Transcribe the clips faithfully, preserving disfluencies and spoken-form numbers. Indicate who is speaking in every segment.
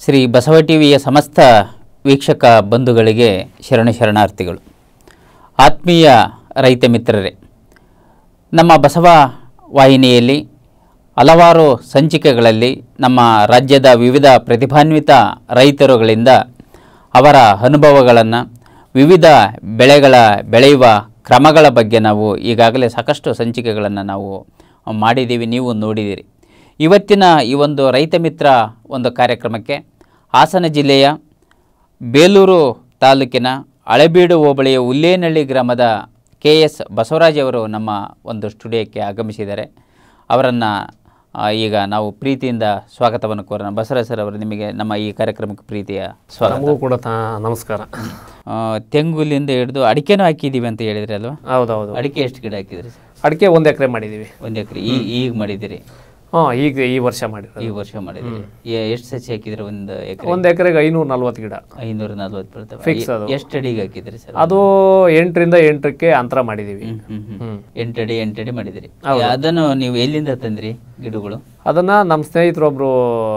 Speaker 1: ಶ್ರೀ ಬಸವ ಟಿವಿಯ ಸಮಸ್ತ ವೀಕ್ಷಕ ಬಂಧುಗಳಿಗೆ ಶರಣ ಶರಣಾರ್ಥಿಗಳು. ಆತ್ಮೀಯ ರೈತ ಮಿತ್ರರೇ, ನಮ್ಮ ಬಸವ ವಾಹಿನಿಯಲ್ಲಿ ಹಲವಾರು ಸಂಚಿಕೆಗಳಲ್ಲಿ ನಮ್ಮ ರಾಜ್ಯದ ವಿವಿಧ ಪ್ರತಿಭಾನ್ವಿತ ರೈತರುಗಳಿಂದ ಅವರ ಅನುಭವಗಳನ್ನು, ವಿವಿಧ ಬೆಳೆಗಳ ಬೆಳೆಯುವ ಕ್ರಮಗಳ ಬಗ್ಗೆ ನಾವು ಈಗಾಗಲೇ ಸಾಕಷ್ಟು ಸಂಚಿಕೆಗಳನ್ನು ನಾವು ಮಾಡಿದ್ದೀವಿ, ನೀವು ನೋಡಿದ್ದೀರಿ. ಇವತ್ತಿನ ಈ ಒಂದು ರೈತ ಮಿತ್ರ ಒಂದು ಕಾರ್ಯಕ್ರಮಕ್ಕೆ ಹಾಸನ ಜಿಲ್ಲೆಯ ಬೇಲೂರು ತಾಲೂಕಿನ ಹಳೆಬೀಡು ಹೋಬಳಿಯ ಹುಲ್ಲೇನಹಳ್ಳಿ ಗ್ರಾಮದ ಕೆ ಎಸ್ ಬಸವರಾಜ್ ಅವರು ನಮ್ಮ ಒಂದು ಸ್ಟುಡಿಯೋಕ್ಕೆ ಆಗಮಿಸಿದ್ದಾರೆ. ಅವರನ್ನು ಈಗ ನಾವು ಪ್ರೀತಿಯಿಂದ ಸ್ವಾಗತವನ್ನು ಕೋರೋಣ. ಬಸವರಾಜ್ ಸರ್ ಅವರು, ನಿಮಗೆ ನಮ್ಮ ಈ ಕಾರ್ಯಕ್ರಮಕ್ಕೆ ಪ್ರೀತಿಯ ಸ್ವಾಗತ
Speaker 2: ಕೂಡ. ನಮಸ್ಕಾರ.
Speaker 1: ತೆಂಗುಲಿಂದ ಹಿಡಿದು ಅಡಿಕೆನೂ ಹಾಕಿದ್ದೀವಿ ಅಂತ ಹೇಳಿದ್ರಿ ಅಲ್ವಾ?
Speaker 2: ಹೌದೌದು.
Speaker 1: ಅಡಿಕೆ ಎಷ್ಟು ಗಿಡ ಹಾಕಿದ್ರಿ ಸರ್?
Speaker 2: ಅಡಿಕೆ ಒಂದು ಎಕರೆ ಮಾಡಿದ್ದೀವಿ.
Speaker 1: ಒಂದು ಎಕರೆ ಈ ಈಗ ಮಾಡಿದ್ದೀರಿ?
Speaker 2: ಹಾಂ, ಈಗ ಈ ವರ್ಷ ಮಾಡಿದ್ರಿ.
Speaker 1: ಈ ವರ್ಷ ಮಾಡಿದ್ದೀರಿ. ಎಷ್ಟು ಸಸಿ ಹಾಕಿದ್ರಿ ಒಂದು ಎಕರೆ?
Speaker 2: ಒಂದು ಎಕರೆಗೆ ಐನೂರ ನಲ್ವತ್ತು ಗಿಡ.
Speaker 1: ಐನೂರ ನಲ್ವತ್ತು ಬರ್ತವೆ.
Speaker 2: ಫಿಕ್ಸ್ ಅದು.
Speaker 1: ಎಷ್ಟು ಅಡಿಗೆ ಹಾಕಿದ್ರಿ ಸರ್?
Speaker 2: ಅದು ಎಂಟರಿಂದ ಎಂಟಕ್ಕೆ ಅಂತರ ಮಾಡಿದ್ದೀವಿ.
Speaker 1: ಎಂಟಡಿ ಎಂಟಡಿ ಮಾಡಿದಿರಿ. ಅದನ್ನು ನೀವು ಎಲ್ಲಿಂದ ತಂದ್ರಿ ಗಿಡಗಳು?
Speaker 2: ಅದನ್ನ ನಮ್ಮ ಸ್ನೇಹಿತರೊಬ್ರು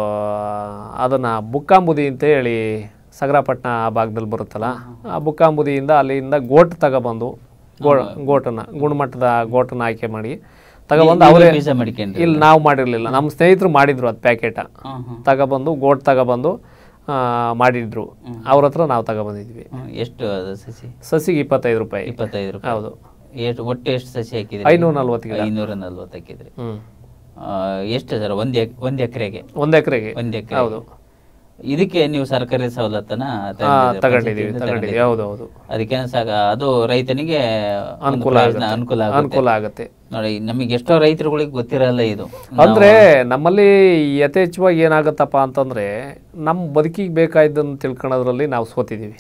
Speaker 2: ಅದನ್ನ ಬುಕ್ಕಾಂಬುದಿ ಅಂತ ಹೇಳಿ ಸಗರಪಟ್ಟಣ ಆ ಭಾಗದಲ್ಲಿ ಬರುತ್ತಲ್ಲ, ಆ ಬುಕ್ಕಾಂಬುದಿಯಿಂದ ಅಲ್ಲಿಂದ ಗೋಟ್ ತಗೊಬಂದು ಗೋ ಗೋಟನ್ನ ಗುಣಮಟ್ಟದ ಗೋಟನ್ನ ಆಯ್ಕೆ ಮಾಡಿ ತಗೊಬಂದು ಅವರೇ ಇಲ್ಲಿ ನಾವು ಮಾಡಿರಲಿಲ್ಲ, ನಮ್ಮ ಸ್ನೇಹಿತರು ಮಾಡಿದ್ರು. ಅದು ಪ್ಯಾಕೆಟ ತಗೊಬಂದು ಗೋಟ್ ತಗೊಬಂದು ಮಾಡಿದ್ರು. ಅವ್ರ ಹತ್ರ ನಾವು ತಗೊಬಂದಿದ್ವಿ.
Speaker 1: ಎಷ್ಟು ಸಸಿ?
Speaker 2: ಸಸಿಗೆ ಇಪ್ಪತ್ತೈದು ರೂಪಾಯಿ.
Speaker 1: ಇಪ್ಪತ್ತೈದು ರೂಪಾಯಿ.
Speaker 2: ಹೌದು.
Speaker 1: ಎಷ್ಟು ಒಟ್ಟು ಎಷ್ಟು ಸಸಿ ಹಾಕಿದ್ರಿ?
Speaker 2: ಐನೂರ ನಲ್ವತ್ತು ಗಿಡ.
Speaker 1: ಐನೂರ ನಲ್ವತ್ತು ಹಾಕಿದ್ರಿ. ಎಷ್ಟು ಸರ್ ಒಂದು ಒಂದು ಎಕರೆಗೆ?
Speaker 2: ಒಂದು ಎಕರೆಗೆ.
Speaker 1: ಒಂದು ಎಕರೆ.
Speaker 2: ಹೌದು.
Speaker 1: ಇದಕ್ಕೆ ನೀವು ಸರ್ಕಾರಿ ಸವಲತ್ತನ್ನ
Speaker 2: ತಗೊಂಡಿದ್ದೀವಿ. ತಗೊಂಡಿದ್ದೀವಿ. ಹೌದು ಹೌದು.
Speaker 1: ಅದಕ್ಕೆ ಸಾಕ ಅದು ರೈತನಿಗೆ
Speaker 2: ಅನುಕೂಲ
Speaker 1: ಅನುಕೂಲ
Speaker 2: ಅನುಕೂಲ ಆಗುತ್ತೆ.
Speaker 1: ನೋಡಿ, ನಮಗೆ ಎಷ್ಟೋ ರೈತರುಗಳಿಗೆ ಗೊತ್ತಿರಲ್ಲ ಇದು.
Speaker 2: ಅಂದ್ರೆ ನಮ್ಮಲ್ಲಿ ಯಥೇಚ್ಛವಾಗಿ ಏನಾಗತ್ತಪ್ಪ ಅಂತಂದ್ರೆ ನಮ್ಮ ಬದುಕಿಗೆ ಬೇಕಾಯ್ದನ್ನು ತಿಳ್ಕೊಳ್ಳೋದ್ರಲ್ಲಿ ನಾವು ಸೋತಿದ್ದೀವಿ.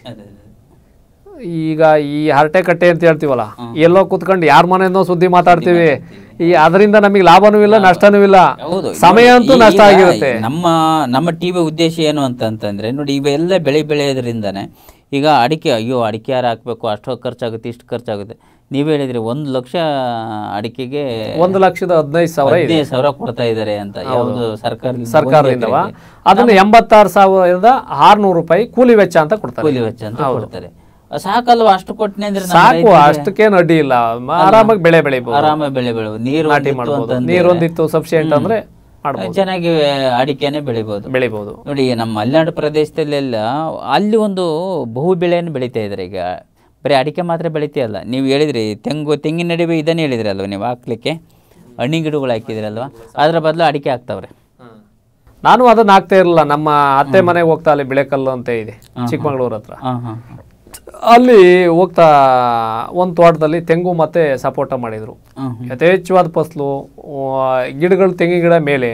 Speaker 2: ಈಗ ಈ ಹರಟೆ ಕಟ್ಟೆ ಅಂತ ಹೇಳ್ತೀವಲ್ಲ, ಎಲ್ಲೋ ಕುತ್ಕೊಂಡು ಯಾರ ಮನೆಯೋ ಸುದ್ದಿ ಮಾತಾಡ್ತೀವಿ. ಈ ಅದರಿಂದ ನಮಗೆ ಲಾಭನೂ ಇಲ್ಲ, ನಷ್ಟನೂ ಇಲ್ಲ, ಸಮಯ ಅಂತೂ ನಷ್ಟ ಆಗಿರುತ್ತೆ.
Speaker 1: ನಮ್ಮ ನಮ್ಮ ಟಿವಿ ಉದ್ದೇಶ ಏನು ಅಂತಂತಂದ್ರೆ, ನೋಡಿ, ಇವೆಲ್ಲ ಬೆಳೆ ಬೆಳೆಯೋದ್ರಿಂದಾನೆ ಈಗ ಅಡಿಕೆ, ಅಯ್ಯೋ ಅಡಿಕೆ ಯಾರು ಹಾಕ್ಬೇಕು, ಅಷ್ಟು ಖರ್ಚಾಗುತ್ತೆ, ಇಷ್ಟು ಖರ್ಚಾಗುತ್ತೆ. ನೀವ್ ಹೇಳಿದ್ರಿ ಒಂದು ಲಕ್ಷ ಅಡಿಕೆಗೆ
Speaker 2: ಒಂದು ಲಕ್ಷದ ಹದಿನೈದು ಸಾವಿರ
Speaker 1: ಹದಿನೈದು ಸಾವಿರ ಕೊಡ್ತಾ ಇದಾರೆ ಅಂತ. ಯಾವುದು? ಸರ್ಕಾರ
Speaker 2: ಸರ್ಕಾರದಿಂದ. ಅದನ್ನ ಎಂಬತ್ತಾರು ಸಾವಿರದ ಆರ್ನೂರು ರೂಪಾಯಿ ಕೂಲಿ ವೆಚ್ಚ ಅಂತ ಕೊಡ್ತಾರೆ.
Speaker 1: ಕೂಲಿ ವೆಚ್ಚ ಅಂತ ಕೊಡ್ತಾರೆ. ಸಾಕಲ್ವಾ? ಅಷ್ಟು ಕೊಟ್ಟನೆ ಅಂದ್ರೆ
Speaker 2: ಸಾಕು, ಅಷ್ಟಕ್ಕೇನು ಅಡ್ಡಿ ಇಲ್ಲ. ಆರಾಮಾಗಿ ಬೆಳೆ ಬೆಳಿಬಹುದು,
Speaker 1: ಆರಾಮಾಗಿ ಬೆಳೆ ಬೆಳೆಬಹುದು. ನೀರು
Speaker 2: ನಾಟಿ ಮಾಡಬಹುದು, ನೀರೊಂದಿತ್ತು ಸಫಿಶಿಯಂಟ್ ಅಂದ್ರೆ
Speaker 1: ಚೆನ್ನಾಗಿ ಅಡಿಕೆನೆ ಬೆಳಿಬಹುದು
Speaker 2: ಬೆಳಿಬಹುದು
Speaker 1: ನೋಡಿ, ನಮ್ಮ ಮಲೆನಾಡು ಪ್ರದೇಶದಲ್ಲೆಲ್ಲ ಅಲ್ಲಿ ಒಂದು ಬಹು ಬೆಳೆಯನ್ನು ಬೆಳೀತಾ ಇದ್ದಾರೆ. ಈಗ ಬರೀ ಅಡಿಕೆ ಮಾತ್ರ ಬೆಳಿತೀಯಲ್ಲ. ನೀವು ಹೇಳಿದ್ರಿ ತೆಂಗು, ತೆಂಗಿನ ನಡುವೆ ಇದನ್ನೇ ಹೇಳಿದ್ರಿ ಅಲ್ವ ನೀವು, ಹಾಕ್ಲಿಕ್ಕೆ ಹಣ್ಣಿ ಗಿಡಗಳು ಹಾಕಿದ್ರಲ್ವ, ಅದ್ರ ಬದಲು ಅಡಿಕೆ ಹಾಕ್ತಾವ್ರೆ.
Speaker 2: ನಾನು ಅದನ್ನ ಹಾಕ್ತಾ ಇರಲಿಲ್ಲ. ನಮ್ಮ ಅತ್ತೆ ಮನೆಗೆ ಹೋಗ್ತಾ, ಅಲ್ಲಿ ಬಿಳೆಕಲ್ಲು ಅಂತ ಇದೆ ಚಿಕ್ಕಮಗಳೂರು ಹತ್ರ, ಅಲ್ಲಿ ಹೋಗ್ತಾ ಒಂದು ತೋಟದಲ್ಲಿ ತೆಂಗು ಮತ್ತೆ ಸಪೋಟ ಮಾಡಿದ್ರು. ಯಥೇಚ್ಛವಾದ ಫಸಲು, ಗಿಡಗಳು ತೆಂಗಿನ ಗಿಡ ಮೇಲೆ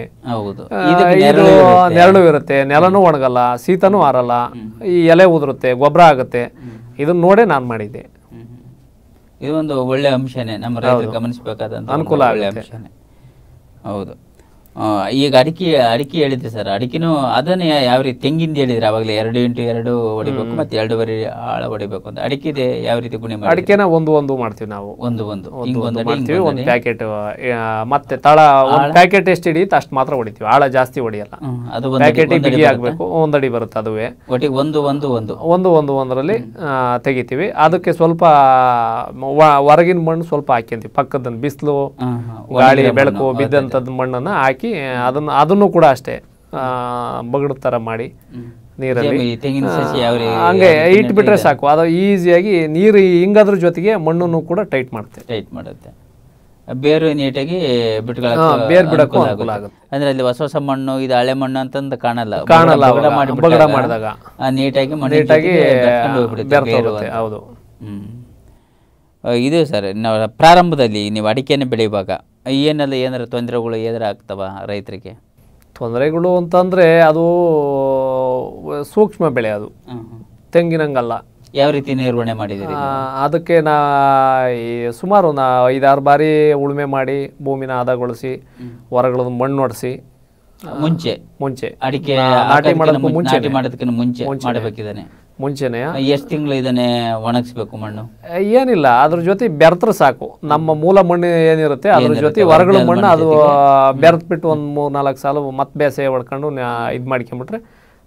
Speaker 2: ನೆರಳು ಇರುತ್ತೆ, ನೆಲನೂ ಒಣಗಲ್ಲ, ಶೀತನೂ ಆರಲ್ಲ, ಈ ಎಲೆ ಉದುರುತ್ತೆ, ಗೊಬ್ಬರ ಆಗುತ್ತೆ. ಇದನ್ನ ನೋಡೇ ನಾನು ಮಾಡಿದ್ದೆ.
Speaker 1: ಇದು ಒಂದು ಒಳ್ಳೆ ಅಂಶನೇ, ನಮ್ಮ ರೈತರು ಗಮನಿಸಬೇಕಾದಂತ
Speaker 2: ಅನುಕೂಲ ಆಗುತ್ತೆ.
Speaker 1: ಹೌದು. ಈಗ ಅಡಿಕೆ ಅಡಿಕೆ ಹೇಳಿದ್ರಿ ಸರ್, ಅಡಿಕೆನೂ ಅದನ್ನ ಯಾವ ರೀತಿ? ತೆಂಗಿಂದ ಹೇಳಿದ್ರೆ ಅವಾಗಲೇ ಎರಡು ಇಂಟು ಎರಡು ಹೊಡಿಬೇಕು ಮತ್ತೆ ಎರಡೂವರೆ ಆಳ ಹೊಡಿಬೇಕು ಅಂತ. ಅಡಿಕೆ ಯಾವ ರೀತಿ ಗುಣಿ?
Speaker 2: ಅಡಿಕೆನ ಒಂದು ಒಂದು ಮಾಡ್ತೀವಿ ನಾವು. ಒಂದು
Speaker 1: ಒಂದು
Speaker 2: ಮಾಡ್ತೀವಿ, ಒಂದು ಪ್ಯಾಕೆಟ್ ಮತ್ತೆ ತಳ ಒಂದು ಪ್ಯಾಕೆಟ್ ಎಷ್ಟು ಹಿಡಿಯುತ್ತೆ ಅಷ್ಟು ಮಾತ್ರ ಹೊಡಿತೀವಿ, ಆಳ ಜಾಸ್ತಿ ಹೊಡಿಯಲ್ಲ. ಅದು ಪ್ಯಾಕೆಟ್ ಬಿಗಿ ಆಗ್ಬೇಕು, ಒಂದಡಿ ಬರುತ್ತೆ. ಅದುವೇ
Speaker 1: ಒಟ್ಟಿಗೆ ಒಂದು ಒಂದು ಒಂದು
Speaker 2: ಒಂದು ಒಂದು ಒಂದರಲ್ಲಿ ತೆಗಿತೀವಿ. ಅದಕ್ಕೆ ಸ್ವಲ್ಪ ಹೊರಗಿನ ಮಣ್ಣು ಸ್ವಲ್ಪ ಹಾಕ್ಯಂತೀವಿ, ಪಕ್ಕದ ಬಿಸಿಲು ಗಾಳಿ ಬೆಳಕು ಬಿದ್ದಂಥದ್ದು ಮಣ್ಣನ್ನ ಹಾಕಿ ಅದನ್ನ ಅದನ್ನು ಕೂಡ ಅಷ್ಟೇ ಬಗಡ ತರ ಮಾಡಿ ನೀರಲ್ಲಿ ಹಂಗೆ ಇಟ್ಬಿಟ್ರೆ ಸಾಕು. ಅದು ಈಸಿಯಾಗಿ ನೀರು ಹಿಂಗದ್ರ ಜೊತೆಗೆ ಮಣ್ಣನ್ನು ಕೂಡ ಟೈಟ್ ಮಾಡುತ್ತೆ
Speaker 1: ಟೈಟ್ ಮಾಡುತ್ತೆ ಬೇರು ನೀಟಾಗಿ ಬಿಟ್ಕೊಳ್ಳ
Speaker 2: ಬೇರ್ ಬಿಡಕ್ಕೂ ಅನುಕೂಲ ಆಗುತ್ತೆ.
Speaker 1: ಅಂದ್ರೆ ಅಲ್ಲಿ ಹೊಸ ಹೊಸ ಮಣ್ಣು, ಇದು ಹಳೆ ಮಣ್ಣು ಅಂತಂದು ಕಾಣಲ್ಲ,
Speaker 2: ಕಾಣಲ್ಲ. ಬಗಡ ಮಾಡಿದಾಗ
Speaker 1: ನೀಟಾಗಿ
Speaker 2: ನೀಟಾಗಿ ಬೆರ್ತೋಗುತ್ತೆ. ಹೌದು.
Speaker 1: ಹ್ಮ್ ಇದು ಸರ್, ನಾವು ಪ್ರಾರಂಭದಲ್ಲಿ ನೀವು ಅಡಿಕೆನ ಬೆಳೆಯುವಾಗ ಏನೆಲ್ಲ ಏನಾರ ತೊಂದರೆಗಳು ಏನಾರ ಆಗ್ತವ ರೈತರಿಗೆ?
Speaker 2: ತೊಂದರೆಗಳು ಅಂತಂದರೆ ಅದು ಸೂಕ್ಷ್ಮ ಬೆಳೆ, ಅದು ತೆಂಗಿನಂಗಲ್ಲ.
Speaker 1: ಯಾವ ರೀತಿ ನಿರ್ವಹಣೆ ಮಾಡಿದ್ದೀರಿ?
Speaker 2: ಅದಕ್ಕೆ ನಾ ಸುಮಾರು ನಾ ಐದಾರು ಬಾರಿ ಉಳುಮೆ ಮಾಡಿ ಭೂಮಿನ ಹದಗೊಳಿಸಿ ಹೊರಗಳದ ಮಣ್ಣು ಹೊಡಿಸಿ
Speaker 1: ಮುಂಚೆ
Speaker 2: ಮುಂಚೆ
Speaker 1: ಅಡಿಕೆ ನಾಟಿ ಮಾಡೋದಕ್ಕೆ ಮುಂಚೆ ಮಾಡೋದಕ್ಕಿಂತ ಮುಂಚೆ ಮಾಡಬೇಕಿದ್ದಾನೆ.
Speaker 2: ಮುಂಚೆನೆ
Speaker 1: ಎಷ್ಟು ತಿಂಗಳು ಇದನ್ನೇ ಒಣಗಿಸ್ಬೇಕು ಮಣ್ಣು?
Speaker 2: ಏನಿಲ್ಲ, ಅದ್ರ ಜೊತೆ ಬೆರ್ತ್ರ ಸಾಕು. ನಮ್ಮ ಮೂಲ ಮಣ್ಣು ಏನಿರುತ್ತೆ ಅದ್ರ ಜೊತೆ ಹೊರಗಳ ಮಣ್ಣು ಅದು ಬೆರೆತ್ ಬಿಟ್ಟು ಒಂದು ಮೂರ್ ನಾಲ್ಕು ಸಾಲ ಮತ್ತೆ ಬೇಸೆ ಹೊಡ್ಕೊಂಡು ಇದು ಮಾಡ್ಕೊಂಡ್ಬಿಟ್ರೆ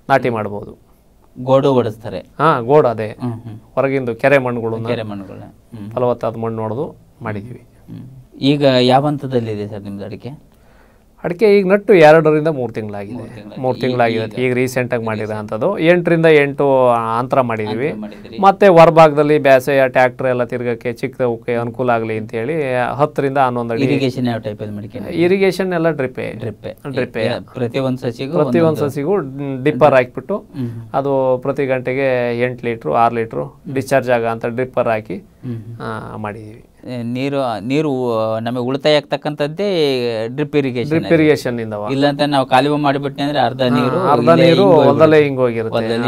Speaker 2: ನಾಟಿ ಮಾಡ್ಬೋದು.
Speaker 1: ಗೋಡು ಹೊಡಿಸ್ತಾರೆ.
Speaker 2: ಹಾಂ, ಗೋಡು ಅದೇ
Speaker 1: ಹ್ಮ್ ಹ್ಮ್
Speaker 2: ಹೊರಗಿಂದು ಕೆರೆ ಮಣ್ಣುಗಳು
Speaker 1: ಕೆರೆ ಮಣ್ಣುಗಳ. ಹ್ಮ್
Speaker 2: ಫಲವತ್ತಾದ ಮಣ್ಣು ನೋಡೋದು ಮಾಡಿದ್ದೀವಿ.
Speaker 1: ಹ್ಮ್. ಈಗ ಯಾವ ಹಂತದಲ್ಲಿದೆ ಸರ್ ನಿಮ್ದು ಅಡಿಕೆ?
Speaker 2: ಅಡಿಕೆ ಈಗ ನಟ್ಟು ಎರಡರಿಂದ ಮೂರು ತಿಂಗಳಾಗಿದೆ. ಮೂರು ತಿಂಗಳಾಗಿದೆ ಈಗ ರೀಸೆಂಟಾಗಿ ಮಾಡಿರೋ ಅಂಥದ್ದು. ಎಂಟರಿಂದ ಎಂಟು ಅಂತರ ಮಾಡಿದ್ದೀವಿ. ಮತ್ತು ಹೊರಭಾಗದಲ್ಲಿ ಬೇಸಾಯ ಟ್ಯಾಕ್ಟ್ರ್ ಎಲ್ಲ ತಿರ್ಗಕ್ಕೆ ಚಿಕ್ಕದಕ್ಕೆ ಅನುಕೂಲ ಆಗಲಿ ಅಂತೇಳಿ ಹತ್ತರಿಂದ ಹನ್ನೊಂದು ಅಡಿ.
Speaker 1: ಇರಿಗೇಷನ್ ಯಾವ ಟೈಪಲ್ಲಿ ಮಾಡ್ಕೊಂಡು?
Speaker 2: ಇರಿಗೇಷನ್ ಎಲ್ಲ ಡ್ರಿಪ್ಪೆ
Speaker 1: ಡ್ರಿಪ್ಪೆ
Speaker 2: ಡ್ರಿಪ್ಪೆ
Speaker 1: ಪ್ರತಿಯೊಂದು ಸಸಿಗೂ
Speaker 2: ಪ್ರತಿಯೊಂದು ಸಸಿಗೂ ಡಿಪ್ಪರ್ ಹಾಕಿಬಿಟ್ಟು ಅದು ಪ್ರತಿ ಗಂಟೆಗೆ ಎಂಟು ಲೀಟ್ರು ಆರು ಲೀಟ್ರು ಡಿಸ್ಚಾರ್ಜ್ ಆಗ ಅಂತ ಡ್ರಿಪ್ಪರ್ ಹಾಕಿ ಮಾಡಿದ್ದೀವಿ.
Speaker 1: ನೀರು ನೀರು ನಮಗೆ ಉಳಿತಾಯ ಆಗ್ತಕ್ಕಂಥದ್ದೇ ಡ್ರಿಪ್ ಇರಿಗೇಷನ್.
Speaker 2: ಡ್ರಿಪ್ ಇರಿಗೇಷನ್ ಇಂದ
Speaker 1: ಇಲ್ಲ ಅಂತ ನಾವು ಕಾಲುವೆ ಮಾಡಿಬಿಟ್ಟೆ ಅಂದ್ರೆ ಅರ್ಧ ನೀರು
Speaker 2: ಅರ್ಧ ನೀರು ಹೊಲದಲ್ಲೇ ಹಿಂಗೆ ಹೋಗಿರುತ್ತೆ.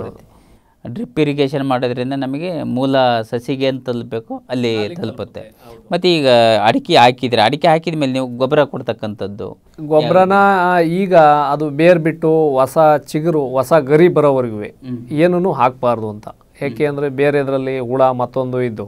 Speaker 1: ಡ್ರಿಪ್ ಇರಿಗೇಷನ್ ಮಾಡೋದ್ರಿಂದ ನಮಗೆ ಮೂಲ ಸಸಿಗೆ ಏನು ತಲುಪಬೇಕು ಅಲ್ಲಿ ತಲುಪುತ್ತೆ. ಮತ್ತು ಈಗ ಅಡಿಕೆ ಹಾಕಿದ್ರೆ ಅಡಿಕೆ ಹಾಕಿದ ಮೇಲೆ ನೀವು ಗೊಬ್ಬರ ಕೊಡ್ತಕ್ಕಂಥದ್ದು
Speaker 2: ಗೊಬ್ಬರನ ಈಗ ಅದು ಬೇರ್ ಬಿಟ್ಟು ಹೊಸ ಚಿಗುರು ಹೊಸ ಗರಿ ಬರೋವರೆಗೂ ಏನೂ ಹಾಕಬಾರ್ದು ಅಂತ. ಯಾಕೆ ಅಂದರೆ ಬೇರೆ ಇದರಲ್ಲಿ ಹುಳ ಮತ್ತೊಂದು ಇದ್ದು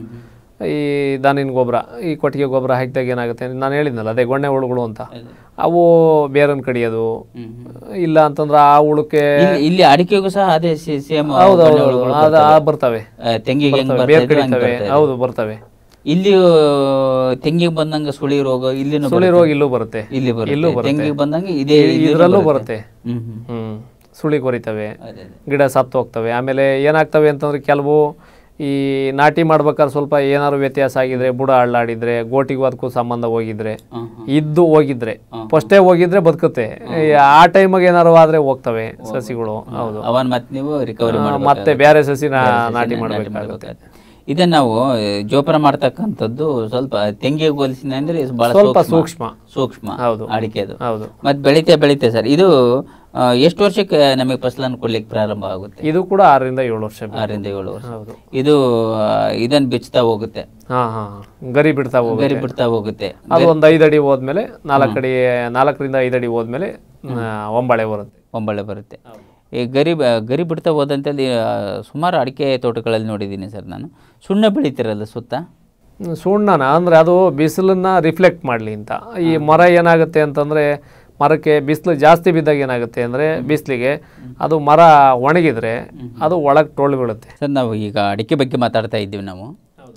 Speaker 2: ಈ ದಾನಿನ ಗೊಬ್ಬರ ಈ ಕೊಟ್ಟಿಗೆ ಗೊಬ್ಬರ ಹಾಕಿದಾಗ ಏನಾಗುತ್ತೆ ನಾನು ಹೇಳಿದ್ನಲ್ಲ ಅದೇ ಗೊಣ್ಣೆ ಹುಳುಗಳು ಅಂತ, ಅವು ಬೇರನ್ನು ಕಡಿಯೋದು. ಇಲ್ಲ ಅಂತಂದ್ರೆ ಆ ಹುಳಕ್ಕೆ
Speaker 1: ಇಲ್ಲಿ ಅಡಿಕೆಗೂ ಸಹ ಅದೇ ಸೇಮ್
Speaker 2: ಹೌದೌದು ಅದು ಬರ್ತವೆ,
Speaker 1: ತೆಂಗಿಗೆ
Speaker 2: ಬೇರ್ ಕಡಿತವೆ. ಹೌದು ಬರ್ತವೆ.
Speaker 1: ಇಲ್ಲಿ ತೆಂಗಿಗೆ ಬಂದಂಗ ಸುಳಿ ರೋಗ ಇಲ್ಲಿ
Speaker 2: ಸುಳಿ ರೋಗ ಇಲ್ಲೂ ಬರುತ್ತೆ.
Speaker 1: ಇಲ್ಲಿ ಇಲ್ಲೂ ತೆಂಗಿಗೆ ಬಂದಂಗೆ ಇದೇ
Speaker 2: ಇದರಲ್ಲೂ ಬರುತ್ತೆ. ಹ್ಮ್ ಸುಳಿ ಕೊರಿತವೆ, ಗಿಡ ಸತ್ತು ಹೋಗ್ತವೆ. ಆಮೇಲೆ ಏನಾಗ್ತವೆ ಅಂತಂದ್ರೆ ಕೆಲವು ಈ ನಾಟಿ ಮಾಡ್ಬೇಕಾದ್ರೆ ಸ್ವಲ್ಪ ಏನಾದ್ರು ವ್ಯತ್ಯಾಸ ಆಗಿದ್ರೆ, ಬುಡ ಹಳ್ಳಾಡಿದ್ರೆ, ಗೋಟಿಗೂ ಅದಕ್ಕೂ ಸಂಬಂಧ ಹೋಗಿದ್ರೆ, ಇದ್ದು ಹೋಗಿದ್ರೆ, ಫಸ್ಟೇ ಹೋಗಿದ್ರೆ ಬದುಕುತ್ತೆ. ಆ ಟೈಮಿಗೆ ಏನಾರು ಆದ್ರೆ ಹೋಗ್ತವೆ ಸಸಿಗಳು. ಹೌದು,
Speaker 1: ಅವನ್ ಮತ್ತೆ ನೀವು ರಿಕವರಿ
Speaker 2: ಮತ್ತೆ ಬೇರೆ ಸಸಿ ನಾಟಿ ಮಾಡಬೇಕಾಗುತ್ತೆ.
Speaker 1: ಇದನ್ನ ನಾವು ಜೋಪಾನ ಮಾಡ್ತಕ್ಕಂಥದ್ದು ಸ್ವಲ್ಪ ತೆಂಗಿಗೆ ಹೋಲಿಸಿದ ಅಂದ್ರೆ ಬಹಳ
Speaker 2: ಸ್ವಲ್ಪ ಸೂಕ್ಷ್ಮ
Speaker 1: ಸೂಕ್ಷ್ಮ
Speaker 2: ಹೌದು
Speaker 1: ಅಡಿಕೆ ಅದು.
Speaker 2: ಹೌದು,
Speaker 1: ಮತ್ತೆ ಬೆಳಿತೆ ಬೆಳಿತೆ ಸರ್. ಇದು ಎಷ್ಟು ವರ್ಷಕ್ಕೆ ನಮಗೆ ಫಸಲನ್ನು ಕೊಡ್ಲಿಕ್ಕೆ ಪ್ರಾರಂಭ ಆಗುತ್ತೆ?
Speaker 2: ಇದು ಕೂಡ ಆರರಿಂದ ಏಳು ವರ್ಷ.
Speaker 1: ಆರರಿಂದ ಏಳು ವರ್ಷ. ಇದು ಇದನ್ನ ಬಿಚ್ತಾ ಹೋಗುತ್ತೆ.
Speaker 2: ಹಾ ಹಾ ಗರಿ ಬಿಡ್ತಾ ಹೋಗುತ್ತೆ.
Speaker 1: ಗರಿ ಬಿಡ್ತಾ ಹೋಗುತ್ತೆ.
Speaker 2: ಅದು ಒಂದು ಐದು ಅಡಿ ಹೋದ್ಮೇಲೆ ನಾಲ್ಕು ಅಡಿ ನಾಲ್ಕರಿಂದ ಐದು ಅಡಿ ಹೋದ್ಮೇಲೆ ಒಂಬಳೆ ಬರುತ್ತೆ.
Speaker 1: ಒಂಬಳೆ ಬರುತ್ತೆ. ಈ ಗರಿ ಗರಿ ಬಿಡ್ತಾ ಹೋದಂತಲ್ಲಿ ಸುಮಾರು ಅಡಿಕೆ ತೋಟಗಳಲ್ಲಿ ನೋಡಿದ್ದೀನಿ ಸರ್ ನಾನು. ಸುಣ್ಣ ಬೆಳಿತಿರಲ್ಲ ಸುತ್ತ?
Speaker 2: ಸುಣ್ಣನ ಅಂದರೆ ಅದು ಬಿಸಿಲನ್ನ ರಿಫ್ಲೆಕ್ಟ್ ಮಾಡಲಿ ಅಂತ. ಈ ಮರ ಏನಾಗುತ್ತೆ ಅಂತಂದರೆ ಮರಕ್ಕೆ ಬಿಸಿಲು ಜಾಸ್ತಿ ಬಿದ್ದಾಗ ಏನಾಗುತ್ತೆ ಅಂದರೆ ಬಿಸಿಲಿಗೆ ಅದು ಮರ ಒಣಗಿದ್ರೆ ಅದು ಒಳಗೆ ಟೊಳ್ಳು ಬೀಳುತ್ತೆ.
Speaker 1: ಸರ್ ನಾವು ಈಗ ಅಡಿಕೆ ಬಗ್ಗೆ ಮಾತಾಡ್ತಾ ಇದ್ದೀವಿ ನಾವು.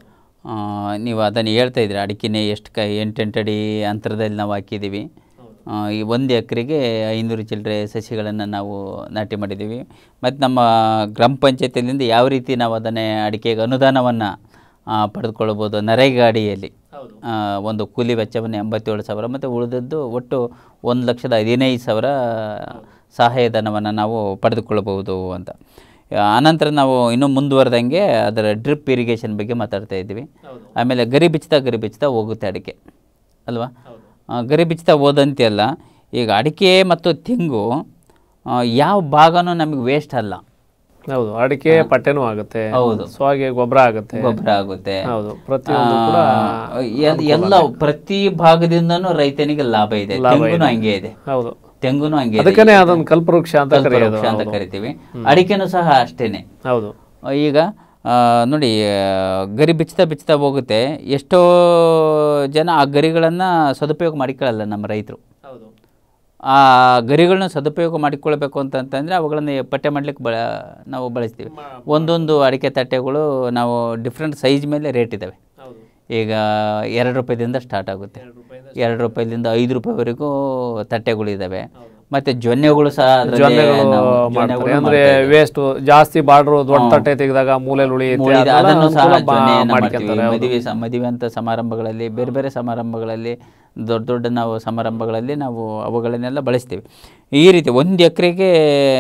Speaker 1: ನೀವು ಅದನ್ನು ಹೇಳ್ತಾ ಇದ್ರಿ ಅಡಿಕೆನೇ ಎಷ್ಟು ಕ ಎಂಟೆಂಟು ಅಡಿ ಅಂತರದಲ್ಲಿ ನಾವು ಹಾಕಿದ್ದೀವಿ. ಈ ಒಂದು ಎಕರೆಗೆ ಐನೂರು ಚಿಲ್ಲರೆ ಸಸಿಗಳನ್ನು ನಾವು ನಾಟಿ ಮಾಡಿದ್ದೀವಿ. ಮತ್ತು ನಮ್ಮ ಗ್ರಾಮ ಪಂಚಾಯತಿಯಿಂದ ಯಾವ ರೀತಿ ನಾವು ಅದನ್ನೇ ಅಡಿಕೆಗೆ ಅನುದಾನವನ್ನು ಪಡೆದುಕೊಳ್ಬೋದು. ನರೇಗಾ ಅಡಿಯಲ್ಲಿ ಒಂದು ಕೂಲಿ ವೆಚ್ಚವನ್ನು ಎಂಬತ್ತೇಳು ಸಾವಿರ ಮತ್ತು ಉಳಿದದ್ದು ಒಟ್ಟು ಒಂದು ಲಕ್ಷದ ಹದಿನೈದು ಸಾವಿರ ಸಹಾಯಧನವನ್ನು ನಾವು ಪಡೆದುಕೊಳ್ಳಬಹುದು ಅಂತ. ಆನಂತರ ನಾವು ಇನ್ನೂ ಮುಂದುವರೆದಂಗೆ ಅದರ ಡ್ರಿಪ್ ಇರಿಗೇಷನ್ ಬಗ್ಗೆ ಮಾತಾಡ್ತಾ ಇದ್ದೀವಿ. ಆಮೇಲೆ ಗರಿ ಬಿಚ್ತಾ ಗರಿ ಬಿಚ್ತಾ ಹೋಗುತ್ತೆ ಅಡಿಕೆ ಅಲ್ವಾ? ಗರಿ ಬಿಚ್ತಾ ಹೋದಂತೆ ಅಲ್ಲ, ಈಗ ಅಡಿಕೆ ಮತ್ತು ತೆಂಗು ಯಾವ ಭಾಗನೂ ನಮಗೆ ವೇಸ್ಟ್ ಅಲ್ಲ.
Speaker 2: ಹೌದು, ಅಡಿಕೆ ಪಟ್ಟೆನೂ ಆಗುತ್ತೆ.
Speaker 1: ಹೌದು,
Speaker 2: ಸ್ವಾಗೆ ಗೊಬ್ಬರ ಆಗುತ್ತೆ.
Speaker 1: ಗೊಬ್ಬರ ಆಗುತ್ತೆ.
Speaker 2: ಹೌದು, ಪ್ರತಿಯೊಂದು ಕೂಡ
Speaker 1: ಎಲ್ಲ ಪ್ರತಿ ಭಾಗದಿಂದನೂ ರೈತನಿಗೆ ಲಾಭ ಇದೆ. ತೆಂಗುನು ಹಂಗೆ ಇದೆ.
Speaker 2: ಹೌದು,
Speaker 1: ತೆಂಗುನು ಹಂಗೆ.
Speaker 2: ಅದಕ್ಕೇ ಅದನ್ನ ಕಲ್ಪವೃಕ್ಷ ಅಂತ
Speaker 1: ಅಂತ ಕರಿತೀವಿ. ಅಡಿಕೆನೂ ಸಹ ಅಷ್ಟೇನೆ.
Speaker 2: ಹೌದು,
Speaker 1: ಈಗ ನೋಡಿ ಗರಿ ಬಿಚ್ತಾ ಬಿಚ್ತಾ ಹೋಗುತ್ತೆ. ಎಷ್ಟೋ ಜನ ಆ ಗರಿಗಳನ್ನು ಸದುಪಯೋಗ ಮಾಡಿಕೊಳ್ಳಲ್ಲ ನಮ್ಮ ರೈತರು. ಆ ಗರಿಗಳನ್ನ ಸದುಪಯೋಗ ಮಾಡಿಕೊಳ್ಬೇಕು ಅಂತಂತಂದರೆ ಅವುಗಳನ್ನು ಪಟ್ಟೆ ಮಾಡಲಿಕ್ಕೆ ಬ ನಾವು ಬಳಸ್ತೀವಿ. ಒಂದೊಂದು ಅಡಿಕೆ ತಟ್ಟೆಗಳು ನಾವು ಡಿಫ್ರೆಂಟ್ ಸೈಜ್ ಮೇಲೆ ರೇಟ್ ಇದ್ದಾವೆ. ಈಗ ಎರಡು ರೂಪಾಯಿದಿಂದ ಸ್ಟಾರ್ಟ್ ಆಗುತ್ತೆ. ಎರಡು ರೂಪಾಯಿದಿಂದ ಐದು ರೂಪಾಯಿವರೆಗೂ ತಟ್ಟೆಗಳಿದ್ದಾವೆ. ಮತ್ತು ಜೊನ್ನೆಗಳು ಸಹ
Speaker 2: ಅಂದರೆ ವೇಸ್ಟ್ ಜಾಸ್ತಿ ಬಾರ್ಡ್ರು ದೊಡ್ಡ ತಟ್ಟೆ ತೆಗೆದಾಗ ಮೂಲೆ ಉಳಿಯುತ್ತೆ.
Speaker 1: ಅದನ್ನು ಸಹ ಮದುವೆ ಮದುವೆ ಅಂತ ಸಮಾರಂಭಗಳಲ್ಲಿ, ಬೇರೆ ಬೇರೆ ಸಮಾರಂಭಗಳಲ್ಲಿ, ದೊಡ್ಡ ದೊಡ್ಡ ನಾವು ಸಮಾರಂಭಗಳಲ್ಲಿ ನಾವು ಅವುಗಳನ್ನೆಲ್ಲ ಬಳಸ್ತೀವಿ. ಈ ರೀತಿ ಒಂದು ಎಕರೆಗೆ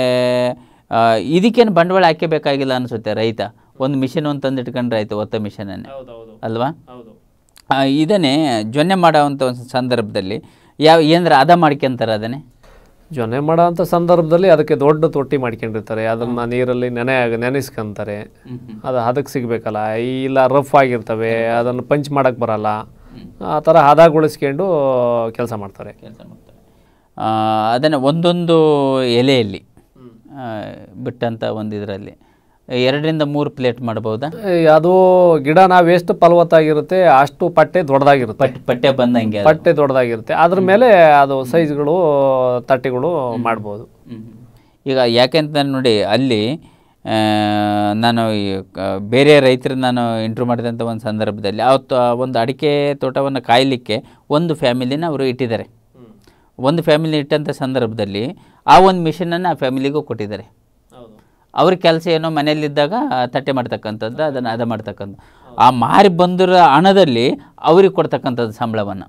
Speaker 1: ಇದಕ್ಕೇನು ಬಂಡವಾಳ ಹಾಕಬೇಕಾಗಿಲ್ಲ ಅನಿಸುತ್ತೆ. ರೈತ ಒಂದು ಮಿಷಿನ್ ಒಂದು ತಂದು ಇಟ್ಕೊಂಡ್ರೆ ಆಯಿತು, ಒತ್ತ ಮಿಷನನ್ನೇ ಅಲ್ವಾ? ಇದನ್ನೇ ಜೊನ್ನೆ ಮಾಡೋವಂಥ ಒಂದು ಸಂದರ್ಭದಲ್ಲಿ ಯಾವ ಏನಂದ್ರೆ ಅದ ಮಾಡ್ಕೊಂತಾರೆ. ಅದನ್ನೇ
Speaker 2: ಜೊನ್ನೆ ಮಾಡೋವಂಥ ಸಂದರ್ಭದಲ್ಲಿ ಅದಕ್ಕೆ ದೊಡ್ಡ ತೊಟ್ಟಿ ಮಾಡ್ಕೊಂಡಿರ್ತಾರೆ. ಅದನ್ನು ನೀರಲ್ಲಿ ನೆನೆ ನೆನೆಸ್ಕೊಂತಾರೆ. ಅದು ಹದಕ್ಕೆ ಸಿಗಬೇಕಲ್ಲ. ಇಲ್ಲ ರಫ್ ಆಗಿರ್ತವೆ, ಅದನ್ನು ಪಂಚ್ ಮಾಡೋಕ್ಕೆ ಬರಲ್ಲ. ಆ ಥರ ಹದಗೊಳಿಸ್ಕೊಂಡು ಕೆಲಸ ಮಾಡ್ತಾರೆ
Speaker 1: ಕೆಲಸ ಮಾಡ್ತಾರೆ ಅದನ್ನು ಒಂದೊಂದು ಎಲೆಯಲ್ಲಿ ಬಿಟ್ಟಂಥ ಒಂದು ಇದರಲ್ಲಿ ಎರಡರಿಂದ ಮೂರು ಪ್ಲೇಟ್ ಮಾಡ್ಬೋದಾ?
Speaker 2: ಅದು ಗಿಡ ನಾವು ಎಷ್ಟು ಫಲವತ್ತಾಗಿರುತ್ತೆ ಅಷ್ಟು ಪಟ್ಟೆ ದೊಡ್ಡದಾಗಿರುತ್ತೆ.
Speaker 1: ಪಟ್ಟೆ ಪಟ್ಟೆ ಬಂದಂಗೆ
Speaker 2: ಪಟ್ಟೆ ದೊಡ್ಡದಾಗಿರುತ್ತೆ. ಅದ್ರ ಮೇಲೆ ಅದು ಸೈಜ್ಗಳು ತಟ್ಟೆಗಳು ಮಾಡ್ಬೋದು.
Speaker 1: ಈಗ ಯಾಕೆಂತ ನೋಡಿ ಅಲ್ಲಿ ನಾನು ಬೇರೆ ರೈತರು ನಾನು ಇಂಟ್ರ್ಯೂ ಮಾಡಿದಂಥ ಒಂದು ಸಂದರ್ಭದಲ್ಲಿ ಅವತ್ತು ಒಂದು ಅಡಿಕೆ ತೋಟವನ್ನು ಕಾಯಲಿಕ್ಕೆ ಒಂದು ಫ್ಯಾಮಿಲಿನ ಅವರು ಇಟ್ಟಿದ್ದಾರೆ. ಒಂದು ಫ್ಯಾಮಿಲಿ ಇಟ್ಟಂಥ ಸಂದರ್ಭದಲ್ಲಿ ಆ ಒಂದು ಮಿಷನನ್ನು ಆ ಫ್ಯಾಮಿಲಿಗೂ ಕೊಟ್ಟಿದ್ದಾರೆ. ಅವ್ರ ಕೆಲಸ ಏನೋ ಮನೆಯಲ್ಲಿದ್ದಾಗ ತಟ್ಟೆ ಮಾಡ್ತಕ್ಕಂಥದ್ದು, ಅದನ್ನು ಅದ ಮಾಡ್ತಕ್ಕಂಥ ಆ ಮಾರಿ ಬಂದಿರೋ ಹಣದಲ್ಲಿ ಅವ್ರಿಗೆ ಕೊಡ್ತಕ್ಕಂಥದ್ದು ಸಂಬಳವನ್ನು.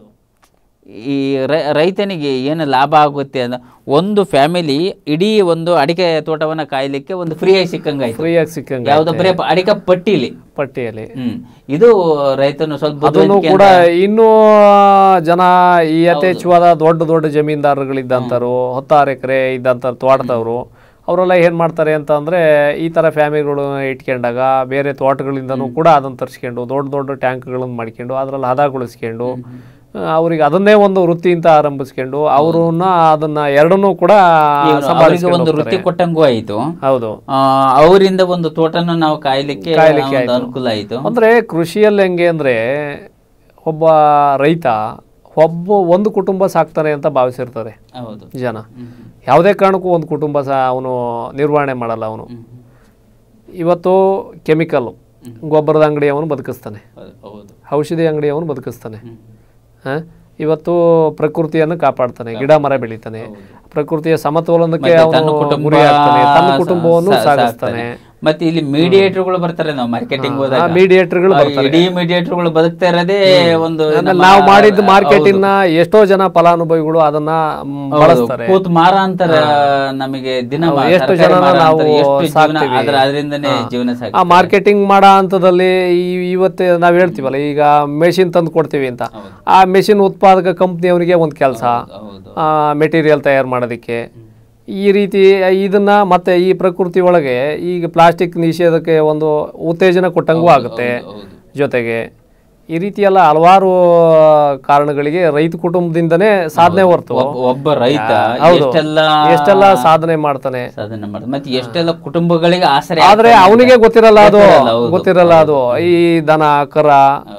Speaker 1: ಈ ರೈತನಿಗೆ ಏನು ಲಾಭ ಆಗುತ್ತೆ ಅಂದ್ರೆ ಒಂದು ಫ್ಯಾಮಿಲಿ ಇಡೀ ಒಂದು ಅಡಿಕೆ ತೋಟವನ್ನು ಕಾಯಲಿಕ್ಕೆ ಒಂದು ಫ್ರೀಯಾಗಿ ಸಿಕ್ಕಂಗಾಯ್ತು.
Speaker 2: ಫ್ರೀಯಾಗಿ ಸಿಕ್ಕಂಗೆ
Speaker 1: ಯಾವುದೋ ಬರೀ ಅಡಿಕೆ ಪಟ್ಟಿಲಿ
Speaker 2: ಪಟ್ಟಿಯಲ್ಲಿ
Speaker 1: ಹ್ಮ್ ಇದು ರೈತನು ಸ್ವಲ್ಪ
Speaker 2: ಅದನ್ನು ಕೂಡ ಇನ್ನೂ ಜನ ಈ ಯಥೇಚ್ಛವಾದ ದೊಡ್ಡ ದೊಡ್ಡ ಜಮೀನ್ದಾರಗಳಿದ್ದಂಥವ್ರು, ಹತ್ತಾರು ಎಕರೆ ಇದ್ದಂಥವ್ರು ತೋಟದವರು ಅವರೆಲ್ಲ ಏನು ಮಾಡ್ತಾರೆ ಅಂತ ಅಂದರೆ ಈ ಥರ ಫ್ಯಾಮಿಲಿಗಳು ಇಟ್ಕೊಂಡಾಗ ಬೇರೆ ತೋಟಗಳಿಂದನೂ ಕೂಡ ಅದನ್ನು ತರಿಸ್ಕೊಂಡು ದೊಡ್ಡ ದೊಡ್ಡ ಟ್ಯಾಂಕ್ಗಳನ್ನು ಮಾಡ್ಕೊಂಡು ಅದರಲ್ಲಿ ಹದಗೊಳಿಸ್ಕೊಂಡು ಅವ್ರಿಗೆ ಅದನ್ನೇ ಒಂದು ವೃತ್ತಿ ಅಂತ ಆರಂಭಿಸ್ಕೊಂಡು ಅವ್ರನ್ನ ಅದನ್ನ ಎರಡನ್ನೂ ಕೂಡ
Speaker 1: ಒಂದು ವೃತ್ತಿ ಕೊಟ್ಟಂಗೂ ಆಯಿತು.
Speaker 2: ಹೌದು,
Speaker 1: ಅವರಿಂದ ಒಂದು ತೋಟನ ನಾವು ಕಾಯ್ಲಿಕ್ಕೆ ಕಾಯ್ಲಿಕ್ಕೆ ಅನುಕೂಲ ಆಯಿತು.
Speaker 2: ಅಂದರೆ ಕೃಷಿಯಲ್ಲಿ ಹೆಂಗೆ ಅಂದರೆ ಒಬ್ಬ ರೈತ ಒಬ್ಬ ಒಂದು ಕುಟುಂಬ ಸಾಕ್ತಾನೆ ಅಂತ ಭಾವಿಸಿರ್ತಾರೆ ಜನ. ಯಾವುದೇ ಕಾರಣಕ್ಕೂ ಒಂದು ಕುಟುಂಬ ಸಹ ಅವನು ನಿರ್ವಹಣೆ ಮಾಡಲ್ಲ. ಅವನು ಇವತ್ತು ಕೆಮಿಕಲ್ ಗೊಬ್ಬರದ ಅಂಗಡಿ ಅವನು ಬದುಕಿಸ್ತಾನೆ, ಔಷಧಿ ಅಂಗಡಿ ಅವನು ಬದುಕಿಸ್ತಾನೆ, ಹಾಂ ಇವತ್ತು ಪ್ರಕೃತಿಯನ್ನು ಕಾಪಾಡ್ತಾನೆ, ಗಿಡ ಮರ ಬೆಳಿತಾನೆ, ಪ್ರಕೃತಿಯ ಸಮತೋಲನಕ್ಕೆ ಅವನು ಗುರಿ ಆಗ್ತಾನೆ, ತನ್ನ ಕುಟುಂಬವನ್ನು ಸಾಗಿಸ್ತಾನೆ.
Speaker 1: ಮತ್ತೆ ಇಲ್ಲಿ ಮೀಡಿಯೇಟರ್ಗಳು ಬರ್ತಾರೆ. ನಾವು ಮಾರ್ಕೆಟಿಂಗ್ ಹೋದಾಗ
Speaker 2: ಮೀಡಿಯೇಟರ್ಗಳು
Speaker 1: ಇಡೀ ಮೀಡಿಯೇಟರ್ಗಳು ಬದುಕ್ತಾ ಇರೋದೇ ಒಂದು
Speaker 2: ನಾವು ಮಾಡಿದ ಮಾರ್ಕೆಟಿಂಗ್ ನ ಎಷ್ಟೋ ಜನ ಫಲಾನುಭವಿಗಳು ಅದನ್ನ ಬಳಸ್ತಾರೆ.
Speaker 1: ಕೂತ್ ಮಾರ ಅಂತಾರ ನಮಗೆ ದಿನ
Speaker 2: ಎಷ್ಟು ಜನ ನಾವು
Speaker 1: ಅದರಿಂದನೇ ಜೀವನ ಸಾಕು.
Speaker 2: ಆ ಮಾರ್ಕೆಟಿಂಗ್ ಮಾಡೋ ಹಂತದಲ್ಲಿ ಇವತ್ತೇ ನಾವ್ ಹೇಳ್ತೀವಲ್ಲ, ಈಗ ಮೆಷಿನ್ ತಂದು ಕೊಡ್ತೀವಿ ಅಂತ, ಆ ಮೆಷಿನ್ ಉತ್ಪಾದಕ ಕಂಪ್ನಿಯವರಿಗೆ ಒಂದು ಕೆಲಸ ಮೆಟೀರಿಯಲ್ ತಯಾರು ಮಾಡೋದಕ್ಕೆ. ಈ ರೀತಿ ಇದನ್ನ ಮತ್ತೆ ಈ ಪ್ರಕೃತಿ ಒಳಗೆ ಈಗ ಪ್ಲಾಸ್ಟಿಕ್ ನಿಷೇಧಕ್ಕೆ ಒಂದು ಉತ್ತೇಜನ ಕೊಟ್ಟಂಗೂ ಆಗುತ್ತೆ. ಜೊತೆಗೆ ಈ ರೀತಿ ಎಲ್ಲ ಹಲವಾರು ಕಾರಣಗಳಿಗೆ ರೈತ ಕುಟುಂಬದಿಂದನೇ ಸಾಧನೆ ಹೊರತು
Speaker 1: ಒಬ್ಬ ರೈತ
Speaker 2: ಎಷ್ಟೆಲ್ಲ ಸಾಧನೆ ಮಾಡ್ತಾನೆ,
Speaker 1: ಸಾಧನೆ ಮಾಡ್ತಾನೆ, ಮತ್ತೆ ಎಷ್ಟೆಲ್ಲ ಕುಟುಂಬಗಳಿಗೆ ಆಸರೆ.
Speaker 2: ಆದ್ರೆ ಅವನಿಗೆ ಗೊತ್ತಿರಲ್ಲ ಅದು ಗೊತ್ತಿರಲ್ಲ ಅದು ಈ ದನ ಕರ